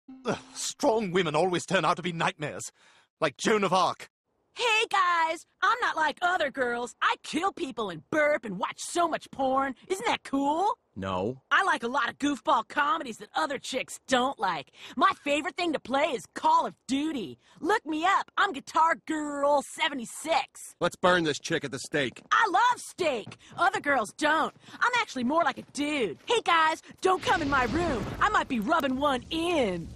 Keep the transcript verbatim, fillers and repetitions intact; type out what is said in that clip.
Ugh, strong women always turn out to be nightmares. Like Joan of Arc. Hey guys, I'm not like other girls. I kill people and burp and watch so much porn. Isn't that cool? No. I like a lot of goofball comedies that other chicks don't like. My favorite thing to play is Call of Duty. Look me up. I'm Guitar Girl seventy-six. Let's burn this chick at the stake. I love steak. Other girls don't. I'm actually more like a dude. Hey guys, don't come in my room. I might be rubbing one in.